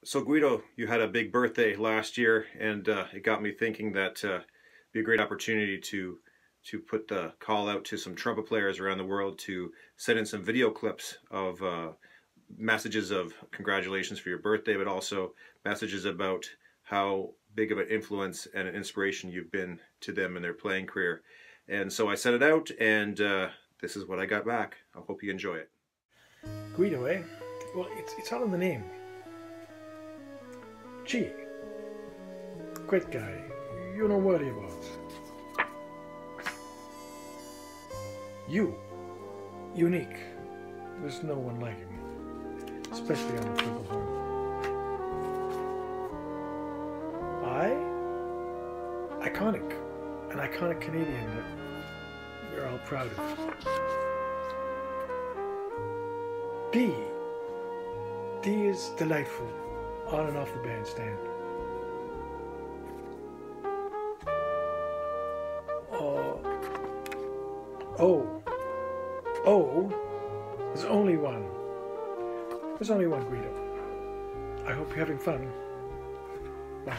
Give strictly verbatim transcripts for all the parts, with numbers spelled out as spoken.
So Guido, you had a big birthday last year, and uh, it got me thinking that uh, it'd be a great opportunity to to put the call out to some trumpet players around the world to send in some video clips of uh, messages of congratulations for your birthday, but also messages about how big of an influence and an inspiration you've been to them in their playing career. And so I sent it out, and uh, this is what I got back. I hope you enjoy it. Guido, eh? Well, it's, it's all in the name. Gee, great guy, you don't worry about. You, unique. There's no one like him, especially on the flugelhorn. I, iconic, an iconic Canadian that we're all proud of. D, D is delightful. On and off the bandstand. Oh, oh, oh, there's only one. There's only one, Guido. I hope you're having fun. Bye.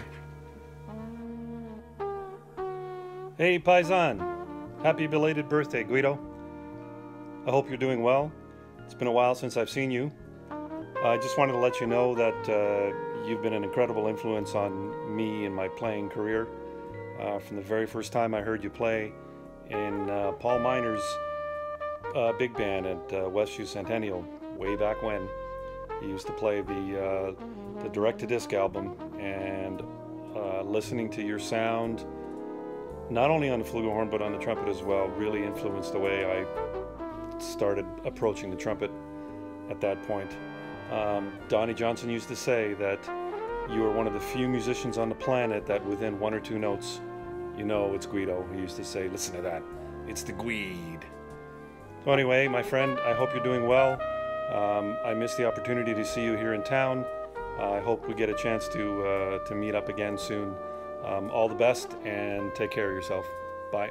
Hey, Paisan. Happy belated birthday, Guido. I hope you're doing well. It's been a while since I've seen you. I just wanted to let you know that uh, you've been an incredible influence on me in my playing career. Uh, from the very first time I heard you play in uh, Paul Minor's uh, big band at uh, Westview Centennial, way back when. He used to play the, uh, the direct-to-disc album, and uh, listening to your sound, not only on the flugelhorn but on the trumpet as well, really influenced the way I started approaching the trumpet at that point. Um, Donnie Johnson used to say that you are one of the few musicians on the planet that within one or two notes, you know it's Guido. He used to say, listen to that, it's the Guide. So anyway, my friend, I hope you're doing well. Um, I missed the opportunity to see you here in town. Uh, I hope we get a chance to, uh, to meet up again soon. Um, all the best, and take care of yourself. Bye.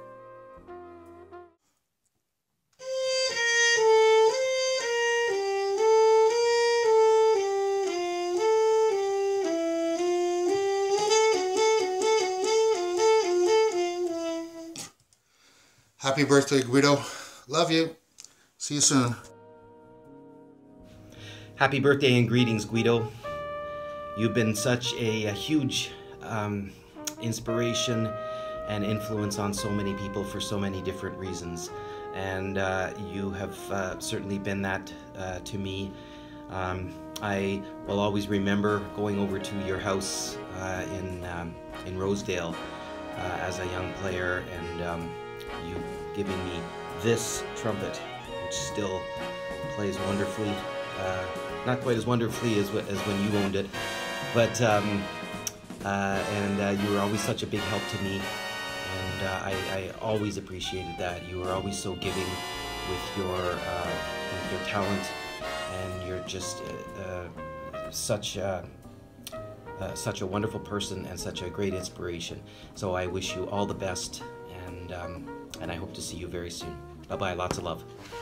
Happy birthday, Guido. Love you. See you soon. Happy birthday and greetings, Guido. You've been such a, a huge um, inspiration and influence on so many people for so many different reasons. And uh, you have uh, certainly been that uh, to me. Um, I will always remember going over to your house uh, in, um, in Rosedale uh, as a young player, and um, you giving me this trumpet, which still plays wonderfully. Uh, not quite as wonderfully as, as when you owned it, but um, uh, and uh, you were always such a big help to me, and uh, I, I always appreciated that. You were always so giving with your uh, with your talent, and you're just uh, uh, such a, uh, such a wonderful person and such a great inspiration. So I wish you all the best, and um, and I hope to see you very soon. Bye-bye, lots of love.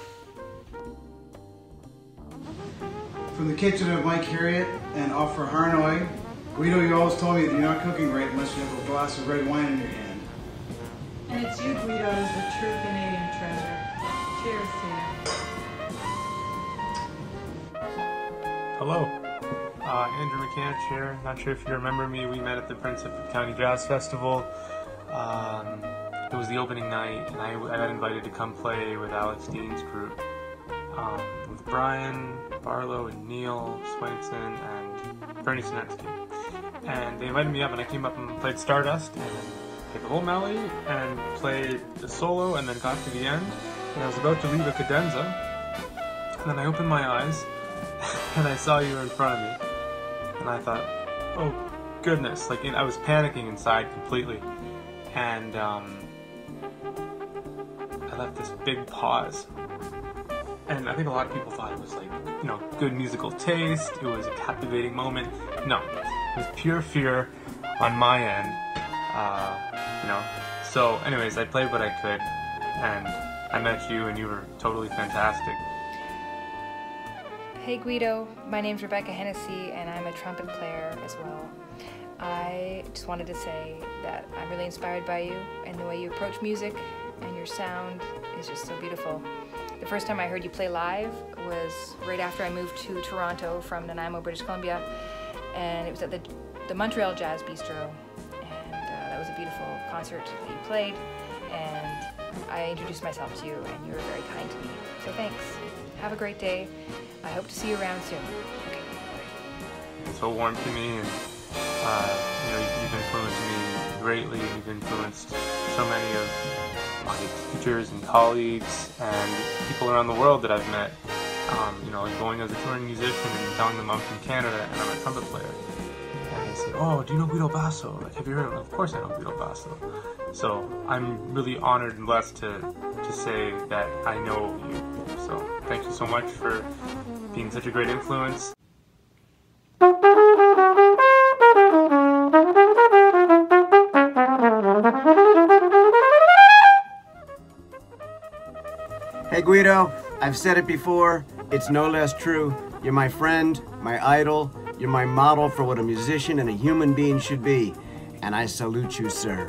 From the kitchen of Mike Harriet and off for Harnoy, Guido, you always told me that you're not cooking right unless you have a glass of red wine in your hand. And it's you, Guido, is the true Canadian treasure. Cheers to you. Hello, uh, Andrew McCann here. Not sure if you remember me. We met at the Prince Edward County Jazz Festival. Um, it was the opening night, and I, I got invited to come play with Alex Dean's group. Um, with Brian, Barlow, and Neil Swainson, and Bernie Sinetsky. And they invited me up, and I came up and played Stardust, and then played the whole melody, and played the solo, and then got to the end, and I was about to leave a cadenza, and then I opened my eyes, and I saw you in front of me, and I thought, oh goodness, like I was panicking inside completely, and um, I left this big pause. And I think a lot of people thought it was like, you know, good musical taste, it was a captivating moment. No, it was pure fear on my end, uh, you know. So anyways, I played what I could, and I met you and you were totally fantastic. Hey Guido, my name's Rebecca Hennessy and I'm a trumpet player as well. I just wanted to say that I'm really inspired by you and the way you approach music, and your sound is just so beautiful. The first time I heard you play live was right after I moved to Toronto from Nanaimo, British Columbia, and it was at the, the Montreal Jazz Bistro, and uh, that was a beautiful concert that you played, and I introduced myself to you and you were very kind to me, so thanks. Have a great day. I hope to see you around soon. Okay. It's so warm to me, and uh, you know, you've influenced me greatly. You've influenced so many of my teachers and colleagues and people around the world that I've met. Um, you know, like going as a touring musician and telling them I'm from Canada and I'm a trumpet player. And they say, "Oh, do you know Guido Basso? Like, have you heard of him?" Of course I know Guido Basso. So I'm really honored and blessed to to say that I know you. So thank you so much for being such a great influence. Hey Guido, I've said it before, it's no less true. You're my friend, my idol, you're my model for what a musician and a human being should be. And I salute you, sir.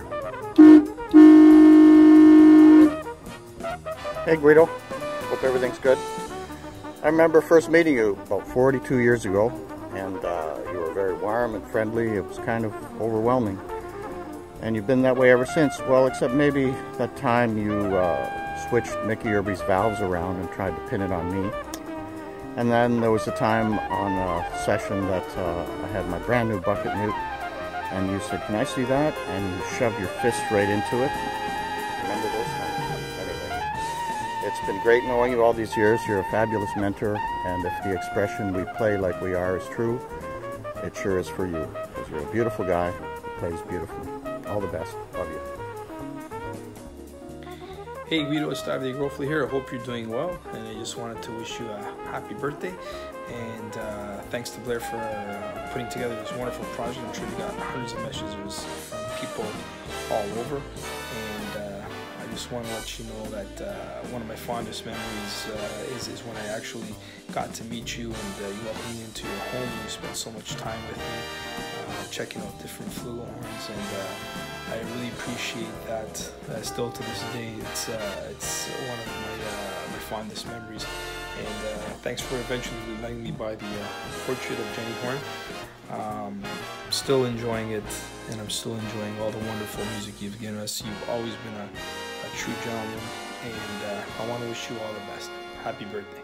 Hey Guido, hope everything's good. I remember first meeting you about forty-two years ago, and uh, you were very warm and friendly. It was kind of overwhelming. And you've been that way ever since. Well, except maybe that time you uh, switched Mickey Irby's valves around and tried to pin it on me. And then there was a time on a session that uh, I had my brand new bucket mute, and you said, "Can I see that?" And you shoved your fist right into it. Remember this? Anyway, it's been great knowing you all these years. You're a fabulous mentor, and if the expression "we play like we are" is true, it sure is for you, because you're a beautiful guy who plays beautifully. All the best. Love you. Hey Guido, it's David Grofley here. I hope you're doing well, and I just wanted to wish you a happy birthday. And uh, thanks to Blair for uh, putting together this wonderful project. I'm sure you got hundreds of messages from people all over. And uh, I just want to let you know that uh, one of my fondest memories uh, is, is when I actually got to meet you, and uh, you welcomed me into your home, and you spent so much time with me, uh, checking out different flugelhorns, and uh, I really appreciate that. Uh, still to this day, it's uh, it's one of my uh, my fondest memories. And uh, thanks for eventually letting me buy the uh, portrait of Jenny Horn. Um, still enjoying it, and I'm still enjoying all the wonderful music you've given us. You've always been a, a true gentleman, and uh, I want to wish you all the best. Happy birthday.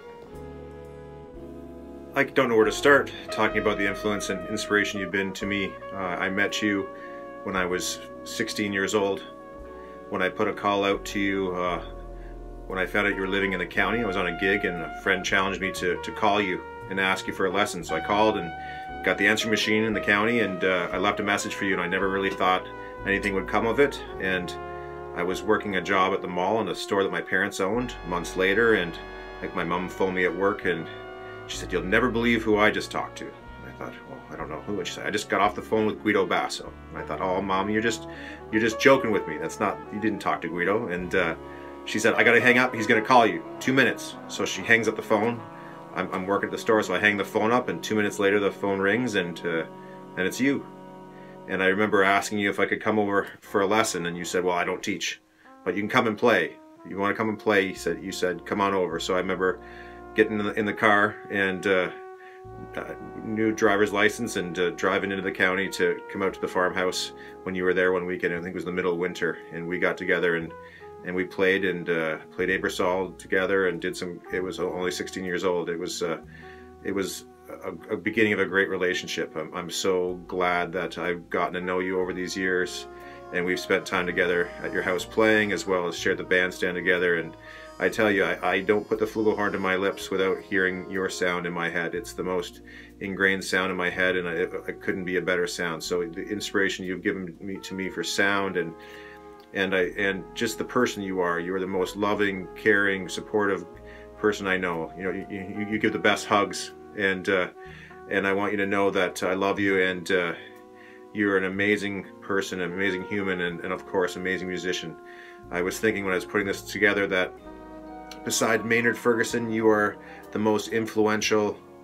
I don't know where to start talking about the influence and inspiration you've been to me. Uh, I met you when I was sixteen years old, when I put a call out to you. Uh, when I found out you were living in the county, I was on a gig, and a friend challenged me to, to call you and ask you for a lesson. So I called and got the answering machine in the county, and uh, I left a message for you, and I never really thought anything would come of it. And I was working a job at the mall in a store that my parents owned months later, and like my mom phoned me at work, and she said, "You'll never believe who I just talked to." And I thought, well, I don't know who. And she said, "I just got off the phone with Guido Basso." And I thought, "Oh, Mom, you're just you're just joking with me. That's not, you didn't talk to Guido." And uh, she said, "I gotta hang up. He's gonna call you. Two minutes." So she hangs up the phone. I'm, I'm working at the store, so I hang the phone up, and two minutes later the phone rings, and uh, and it's you. And I remember asking you if I could come over for a lesson, and you said, "Well, I don't teach, but you can come and play. You want to come and play?" You said, you said, "Come on over." So I remember getting in the, in the car, and uh, uh, new driver's license, and uh, driving into the county to come out to the farmhouse when you were there one weekend. I think it was the middle of winter, and we got together and and we played and uh, played Ebersol together and did some. It was only sixteen years old. It was uh, it was a, a beginning of a great relationship. I'm, I'm so glad that I've gotten to know you over these years, and we've spent time together at your house playing, as well as shared the bandstand together. And I tell you, I, I don't put the flugelhorn to my lips without hearing your sound in my head. It's the most ingrained sound in my head, and I, it couldn't be a better sound. So the inspiration you've given me to me for sound, and and I and just the person you are. You are the most loving, caring, supportive person I know. You know, you, you, you give the best hugs, and uh, and I want you to know that I love you, and uh, you're an amazing person, an amazing human, and, and of course, amazing musician. I was thinking when I was putting this together that beside Maynard Ferguson, you are the most influential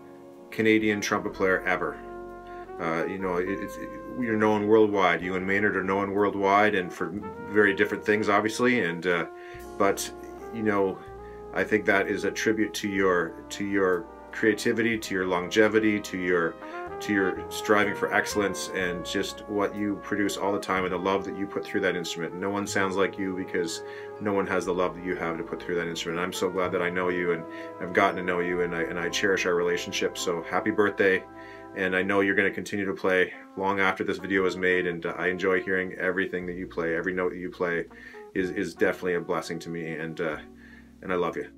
Canadian trumpet player ever. Uh, you know, it, it's, it, you're known worldwide. You and Maynard are known worldwide, and for very different things, obviously. And uh, but you know, I think that is a tribute to your to your creativity, to your longevity, to your to your striving for excellence, and just what you produce all the time, and the love that you put through that instrument. No one sounds like you because no one has the love that you have to put through that instrument. I'm so glad that I know you and I've gotten to know you, and I, and I cherish our relationship. So happy birthday, and I know you're going to continue to play long after this video is made, and uh, I enjoy hearing everything that you play. Every note that you play is, is definitely a blessing to me, and, uh, and I love you.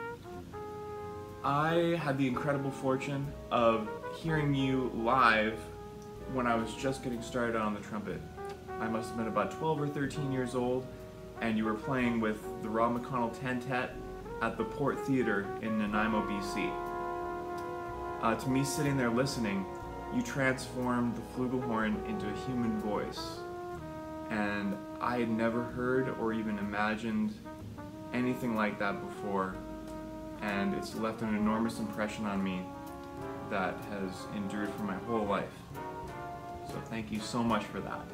I had the incredible fortune of hearing you live when I was just getting started on the trumpet. I must have been about twelve or thirteen years old, and you were playing with the Rob McConnell Tentet at the Port Theatre in Nanaimo, B C. Uh, to me sitting there listening, you transformed the flugelhorn into a human voice. And I had never heard or even imagined anything like that before. And it's left an enormous impression on me that has endured for my whole life. So thank you so much for that.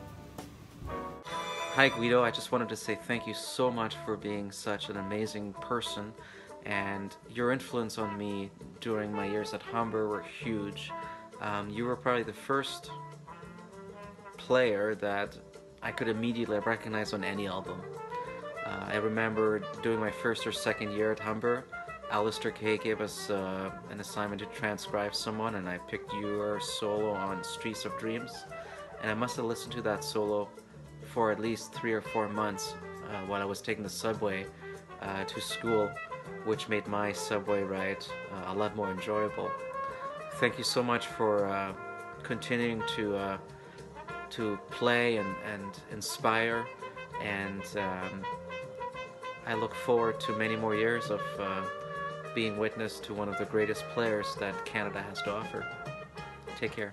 Hi Guido, I just wanted to say thank you so much for being such an amazing person, and your influence on me during my years at Humber were huge. Um, you were probably the first player that I could immediately recognize on any album. Uh, I remember doing my first or second year at Humber, Alistair Kay gave us uh, an assignment to transcribe someone, and I picked your solo on Streets of Dreams, and I must have listened to that solo for at least three or four months uh, while I was taking the subway uh, to school, which made my subway ride uh, a lot more enjoyable. Thank you so much for uh, continuing to uh, to play and, and inspire, and um, I look forward to many more years of uh, being witness to one of the greatest players that Canada has to offer. Take care.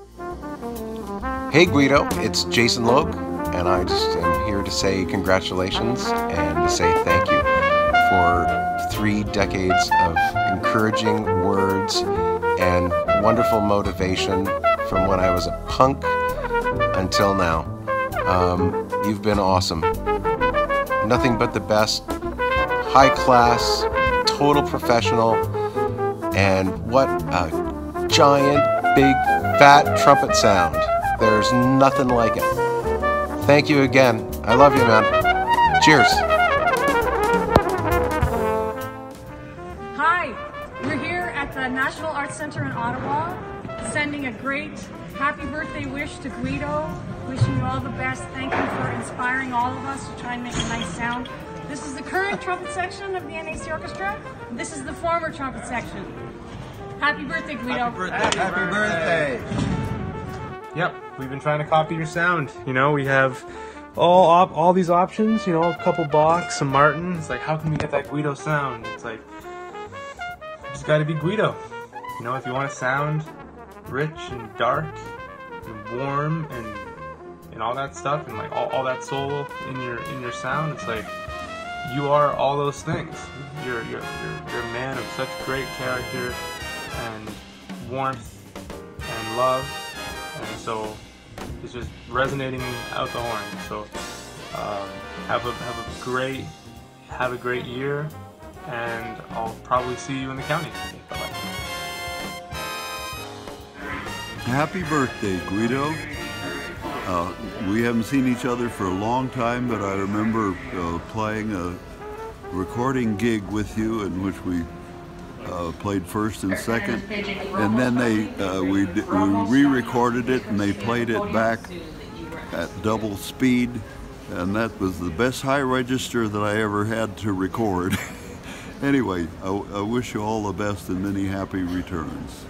Hey Guido, it's Jason Logue, and I just am here to say congratulations and to say thank you for three decades of encouraging words and wonderful motivation from when I was a punk until now. Um, you've been awesome. Nothing but the best, high class, total professional, and what a giant, big, fat trumpet sound. There's nothing like it. Thank you again. I love you, man. Cheers. Hi, we're here at the National Arts Center in Ottawa, sending a great happy birthday wish to Guido. Wishing you all the best. Thank you for inspiring all of us to try and make a nice sound. This is the current trumpet section of the N A C Orchestra. This is the former trumpet section. Happy birthday, Guido. Happy birthday. Happy birthday. Yep, we've been trying to copy your sound. You know, we have all op all these options, you know, a couple Bachs, some Martin. It's like, how can we get that Guido sound? It's like, it's got to be Guido. You know, if you want to sound rich and dark and warm and and all that stuff, and like all, all that soul in your in your sound, it's like you are all those things. You're you're you're, you're a man of such great character and warmth and love, and so it's just resonating out the horn. So um, have a have a great have a great year, and I'll probably see you in the county. Bye bye. Happy birthday, Guido. Uh, we haven't seen each other for a long time, but I remember uh, playing a recording gig with you in which we uh, played first and second, and then they uh, we, we re-recorded it and they played it back at double speed, and that was the best high register that I ever had to record. Anyway, I, I wish you all the best and many happy returns.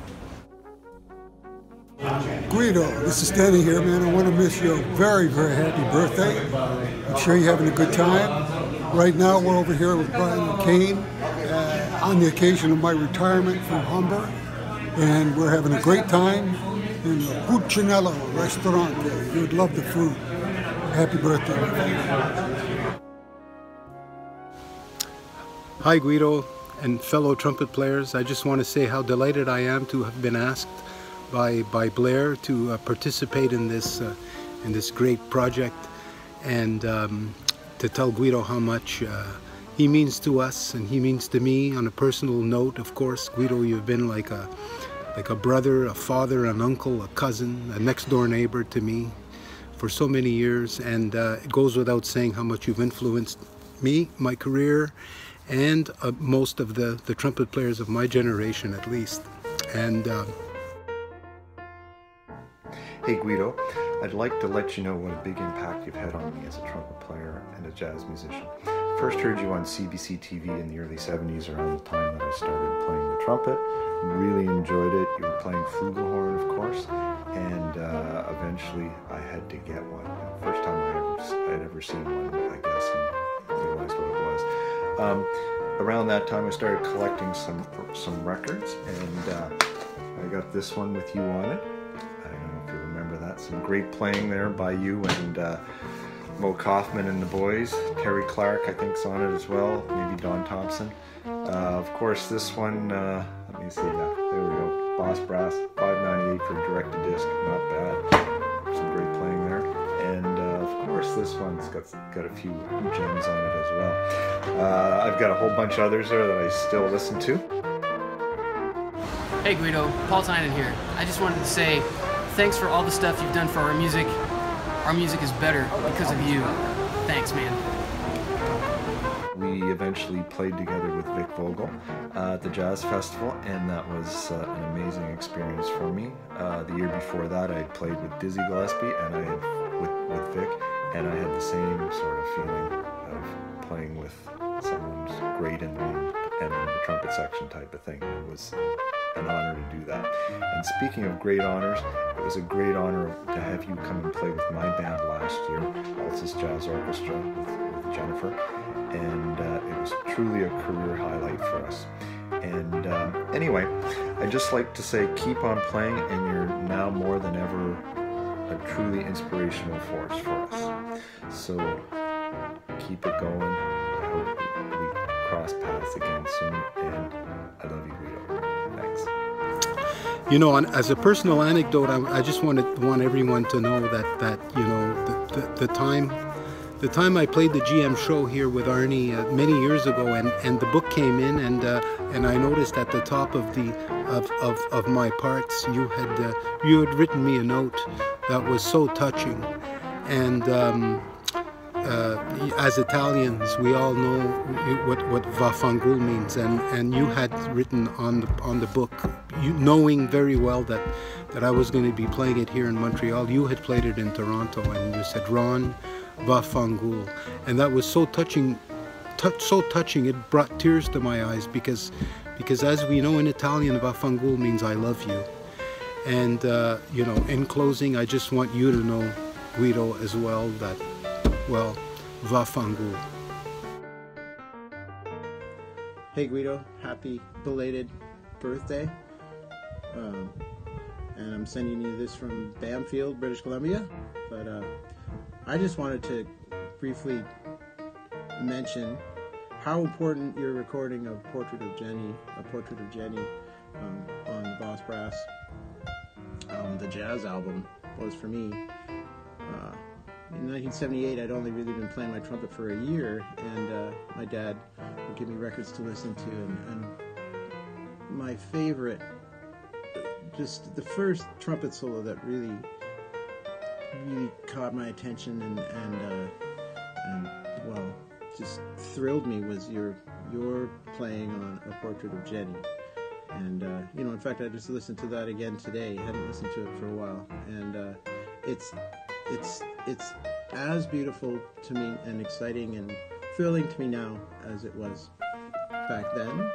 Guido, this is Danny here, man. I want to wish you a very, very happy birthday. I'm sure you're having a good time. Right now, we're over here with Brian and Kane uh, on the occasion of my retirement from Humber, and we're having a great time in the Cucinello restaurant. You would love the food. Happy birthday, my friend. Hi, Guido. and fellow trumpet players. I just want to say how delighted I am to have been asked by by Blair to uh, participate in this uh, in this great project, and um, to tell Guido how much uh, he means to us and he means to me. On a personal note, of course, Guido, you've been like a like a brother, a father, an uncle, a cousin, a next door neighbor to me for so many years, and uh, it goes without saying how much you've influenced me, my career, and uh, most of the, the trumpet players of my generation at least. And uh, Hey Guido, I'd like to let you know what a big impact you've had on me as a trumpet player and a jazz musician. First heard you on C B C T V in the early seventies, around the time that I started playing the trumpet. Really enjoyed it. You were playing flugelhorn, of course, and uh, eventually I had to get one. First time I ever, I'd ever seen one, I guess, and realized what it was. Um, around that time I started collecting some, some records, and uh, I got this one with you on it. I don't know if you remember that. Some great playing there by you and uh, Mo Kaufman and the boys. Terry Clark, I think, is on it as well. Maybe Don Thompson. Uh, of course, this one, uh, let me see, yeah, there we go. Boss Brass, five ninety-eight for direct-to-disc, not bad. Some great playing there. And uh, of course, this one's got, got a few gems on it as well. Uh, I've got a whole bunch of others there that I still listen to. Hey Guido, Paul Tynan here. I just wanted to say thanks for all the stuff you've done for our music. Our music is better because of you. Thanks, man. We eventually played together with Vic Vogel uh, at the Jazz Festival, and that was uh, an amazing experience for me. Uh, the year before that, I had played with Dizzy Gillespie and I had with, with Vic, and I had the same sort of feeling of playing with someone who's great in the, and in the trumpet section type of thing. It was an honor to do that. And speaking of great honors, it was a great honor to have you come and play with my band last year, Altus Jazz Orchestra with, with Jennifer, and uh, it was truly a career highlight for us. And um, anyway, I'd just like to say keep on playing, and you're now more than ever a truly inspirational force for us. So keep it going. I hope we, we cross paths again soon, and I love you, Guido. Thanks. you know, on, as a personal anecdote, I, I just wanted want everyone to know that that you know the, the, the time. The time I played the G M show here with Arnie uh, many years ago, and, and the book came in, and uh, and I noticed at the top of the of, of, of my parts, you had uh, you had written me a note that was so touching, and um, uh, as Italians, we all know what what vaffanculo means, and, and you had written on the on the book, you knowing very well that that I was going to be playing it here in Montreal. You had played it in Toronto, and you said, Ron, vaffanculo, and that was so touching, touch, so touching. It brought tears to my eyes because, because as we know in Italian, vaffanculo means I love you. And uh, you know, in closing, I just want you to know, Guido, as well, that, well, vaffanculo. Hey Guido, happy belated birthday. Um, and I'm sending you this from Bamfield, British Columbia. But uh, I just wanted to briefly mention how important your recording of Portrait of Jenny, a Portrait of Jenny, um, on the Boss Brass, um, the jazz album, was for me. Uh, in nineteen seventy-eight, I'd only really been playing my trumpet for a year, and uh, my dad would give me records to listen to, and, and my favorite, just the first trumpet solo that really really caught my attention and and uh, and well, just thrilled me was your your playing on A Portrait of Jenny. And uh, you know, in fact, I just listened to that again today. I hadn't listened to it for a while, and uh, it's it's it's as beautiful to me and exciting and thrilling to me now as it was back then.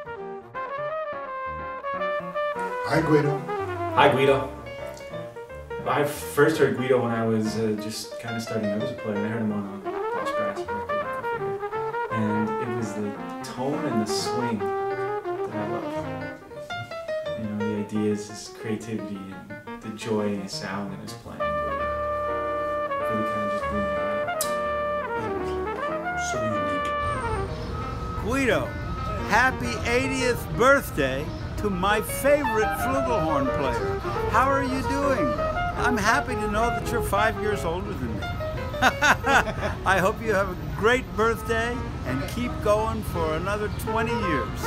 Hi, Guido. Hi, Guido. I first heard Guido when I was uh, just kind of starting out as a player, and I heard him on a Boss Brass record, and it was the tone and the swing that I love. You know, the ideas, his creativity, and the joy in his sound and his playing really, really kind of just blew me away. So unique. Guido, happy eightieth birthday to my favorite flugelhorn player. How are you doing? I'm happy to know that you're five years older than me. I hope you have a great birthday and keep going for another twenty years.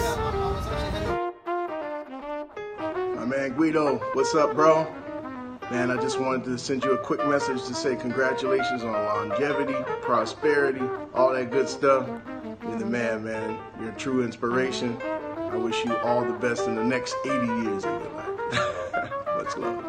My man Guido, what's up, bro? Man, I just wanted to send you a quick message to say congratulations on longevity, prosperity, all that good stuff. You're the man, man. You're a true inspiration. I wish you all the best in the next eighty years of your life. Much love.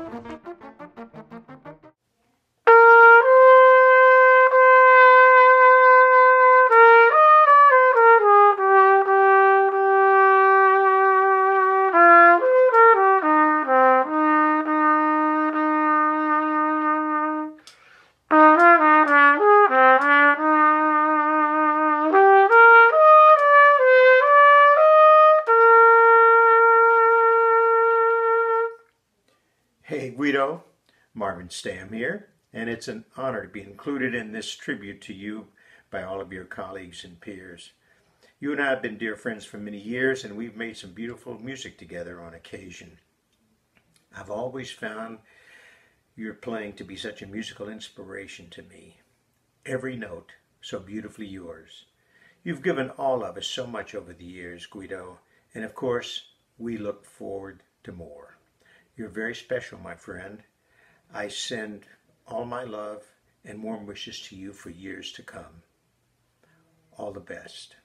Hey Guido, Marvin Stam here, and it's an honor to be included in this tribute to you by all of your colleagues and peers. You and I have been dear friends for many years, and we've made some beautiful music together on occasion. I've always found your playing to be such a musical inspiration to me. Every note so beautifully yours. You've given all of us so much over the years, Guido, and of course, we look forward to more. You're very special, my friend. I send all my love and warm wishes to you for years to come. All the best.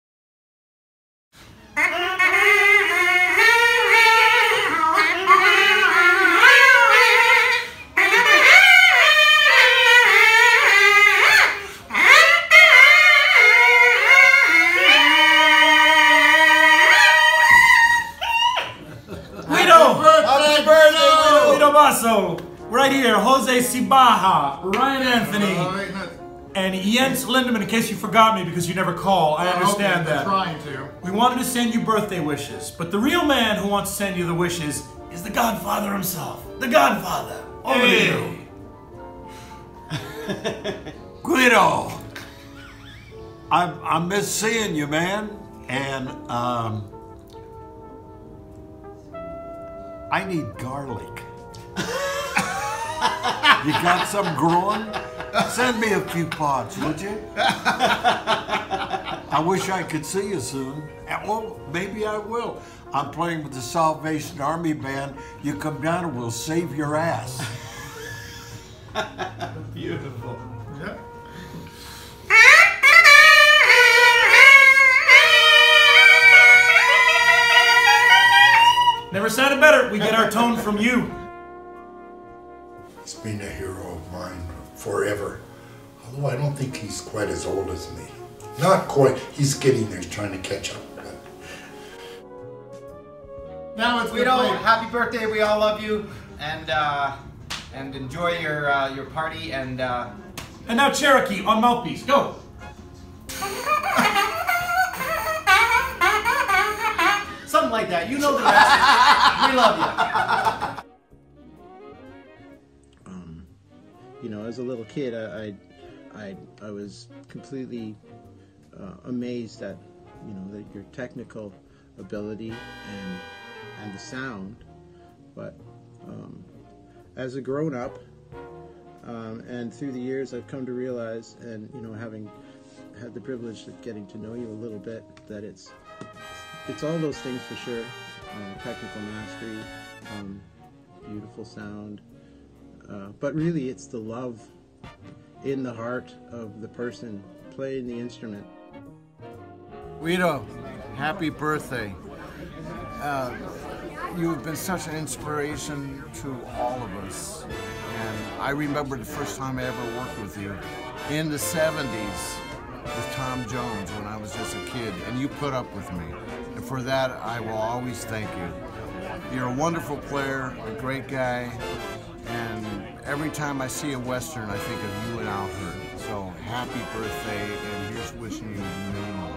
Guido Basso, right here, Jose Cibaja, Ryan Anthony, and Jens Lindemann, in case you forgot me because you never call. I understand that. Trying to. We wanted to send you birthday wishes, but the real man who wants to send you the wishes is the Godfather himself. The Godfather. Over Hey. to you. Guido, I, I miss seeing you, man, and um, I need garlic. You got some growing? Send me a few pots, would you? I wish I could see you soon. Oh, maybe I will. I'm playing with the Salvation Army band. You come down and we'll save your ass. Beautiful. Yeah. Never sounded better. We get our tone from you. He's been a hero of mine forever. Although I don't think he's quite as old as me. Not quite. He's getting there, trying to catch up. But... Now it's Guido, happy birthday. We all love you, and uh, and enjoy your uh, your party. And uh... and now Cherokee on mouthpiece. Go. Something like that. You know the rest. We love you. Um, you know, as a little kid, I I, I, I was completely uh, amazed at, you know, that your technical ability and and the sound. But um, as a grown-up, um, and through the years, I've come to realize, and you know, having had the privilege of getting to know you a little bit, that it's it's all those things for sure. Um, technical mastery, um, beautiful sound, uh, but really it's the love in the heart of the person playing the instrument. Guido, happy birthday. Uh, you've been such an inspiration to all of us. And I remember the first time I ever worked with you in the seventies with Tom Jones when I was just a kid, and you put up with me. And for that, I will always thank you. You're a wonderful player, a great guy, and every time I see a Western, I think of you and Alfred. So happy birthday, and here's wishing you many more.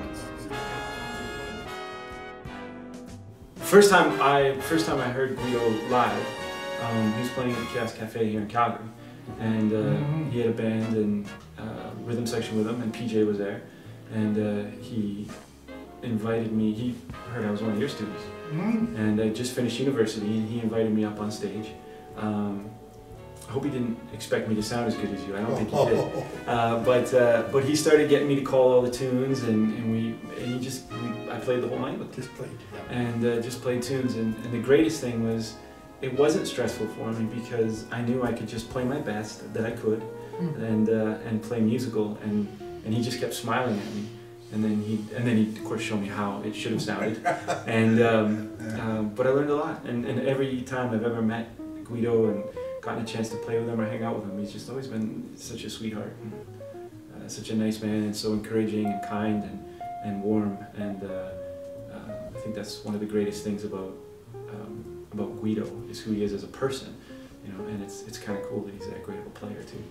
First time I first time I heard Guido live, um, he was playing at the Kiosk Cafe here in Calgary, and uh, mm-hmm. he had a band and uh, rhythm section with him, and P J was there, and uh, he invited me. He heard I was one of your students, Mm. and I just finished university, and he invited me up on stage. Um, I hope he didn't expect me to sound as good as you. I don't think he did. Uh, but uh, but he started getting me to call all the tunes, and, and we and he just we, I played the whole night with him. Just played, yeah. And uh, just played tunes. And, and the greatest thing was, it wasn't stressful for me because I knew I could just play my best that I could, Mm. and uh, and play musical. And and he just kept smiling at me. And then he and then he of course showed me how it should have sounded. And um, um, but I learned a lot. And and every time I've ever met Guido and gotten a chance to play with him or hang out with him, he's just always been such a sweetheart, and, uh, such a nice man, and so encouraging and kind and, and warm. And uh, uh, I think that's one of the greatest things about um, about Guido, is who he is as a person, you know. And it's it's kind of cool that he's that great of a player too.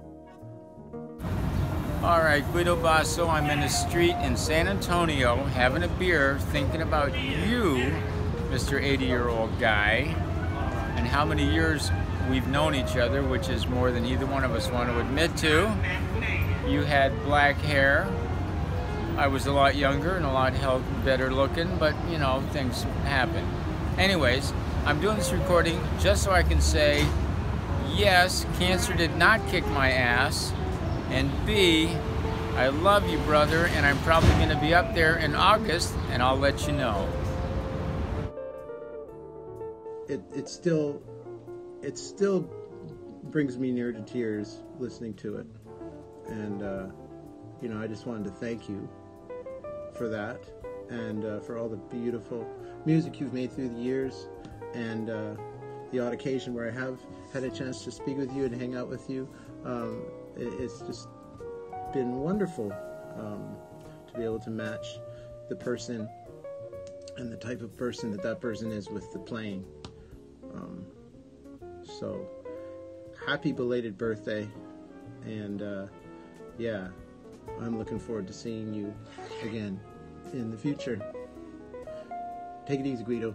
All right, Guido Basso. I'm in the street in San Antonio having a beer, thinking about you, Mister eighty-year-old guy, and how many years we've known each other, which is more than either one of us want to admit to. You had black hair. I was a lot younger and a lot health better looking, but you know, things happen. Anyways, I'm doing this recording just so I can say, yes, cancer did not kick my ass, and B, I love you, brother, and I'm probably going to be up there in August, and I'll let you know. It, it's still it still brings me near to tears listening to it, and uh, you know, I just wanted to thank you for that, and uh, for all the beautiful music you've made through the years, and uh, the odd occasion where I have had a chance to speak with you and hang out with you. Um, it, it's just been wonderful um, to be able to match the person and the type of person that that person is with the playing. Um, so happy belated birthday, and uh, yeah, I'm looking forward to seeing you again in the future. Take it easy, Guido.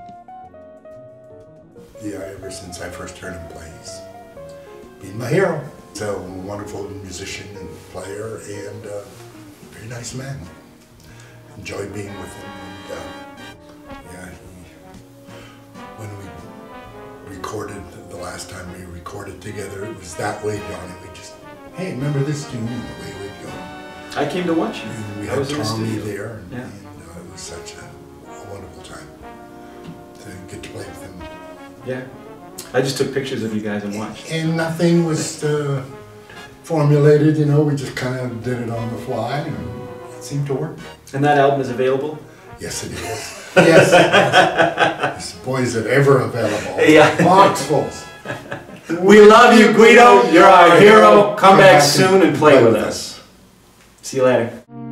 Yeah, ever since I first heard him play, he's been my hero. He's a wonderful musician and player, and a very nice man. Enjoyed being with him, and uh, yeah, he, when we recorded the last time we recorded together, it was that way, Johnny. We just, hey, remember this tune? And away we'd go. I came to watch you. And we I had was in the Tommy studio. there, and, Yeah. and uh, it was such a, a wonderful time to get to play with him. Yeah. I just took pictures of you guys and watched. And nothing was uh, formulated, you know, we just kind of did it on the fly, and it seemed to work. And that album is available? Yes, it is. Yes, yes. Boy, is it ever available. Yeah. Boxfuls. We love you, Guido. You're our hero. Come back soon and play with us. See you later.